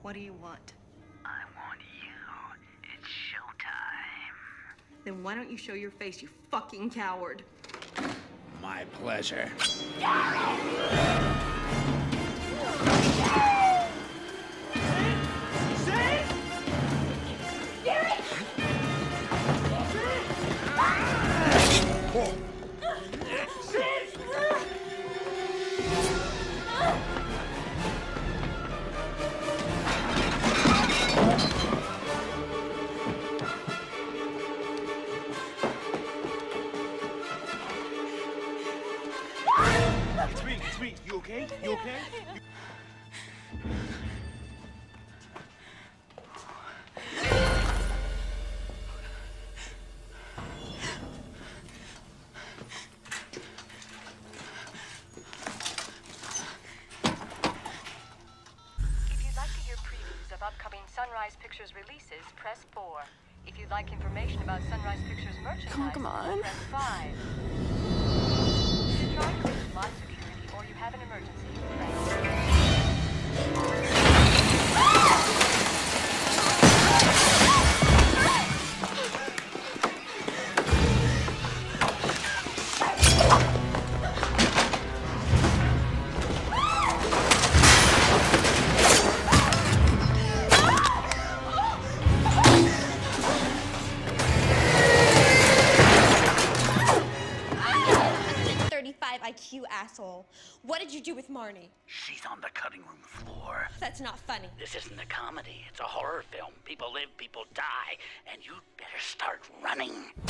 What do you want? I want you. It's showtime. Then why don't you show your face, you fucking coward? My pleasure. It's me. You okay? You okay? If you'd like to hear previews of upcoming Sunrise Pictures releases, press 4. If you'd like information about Sunrise Pictures merchandise, Come on. press 5. If you're trying to reach lot security or you have an emergency, press IQ asshole. What did you do with Marnie? She's on the cutting room floor. That's not funny. This isn't a comedy. It's a horror film. People live, people die. And you'd better start running.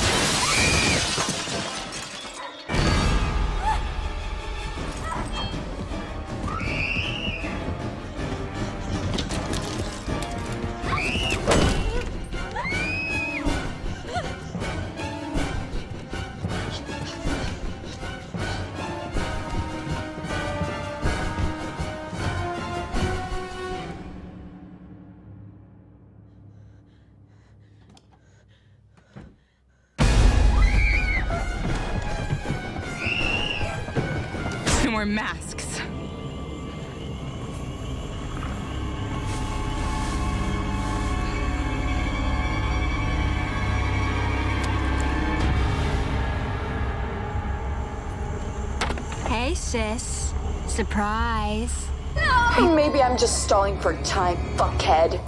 No more masks. Hey, sis. Surprise. No! Maybe I'm just stalling for time, fuckhead.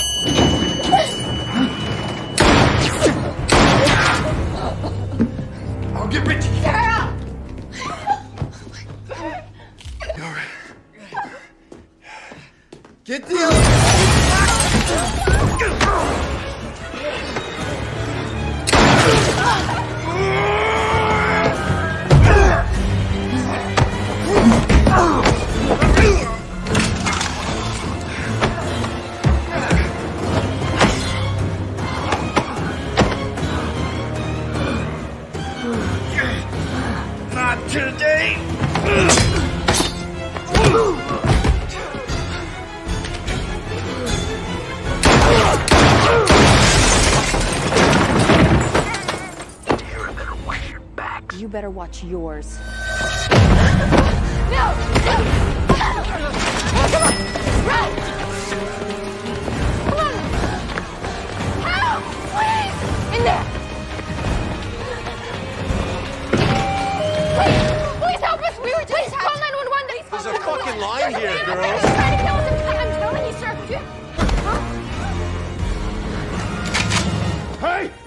I'll get Richie. Sarah! You all right? Get the elevator! Not today! You better watch yours. No! Come on! Run! Come on! Help! Please! In there! Please help us! We were just... Please call 911! There's a fucking line here, girls. They're trying to kill us. I'm telling you, sir. Hey!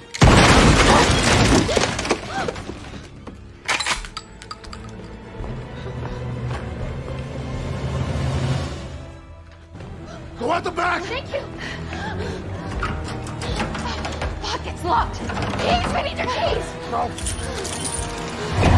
Go out the back! Thank you. Fuck, it's locked. Keys, we need your keys. No.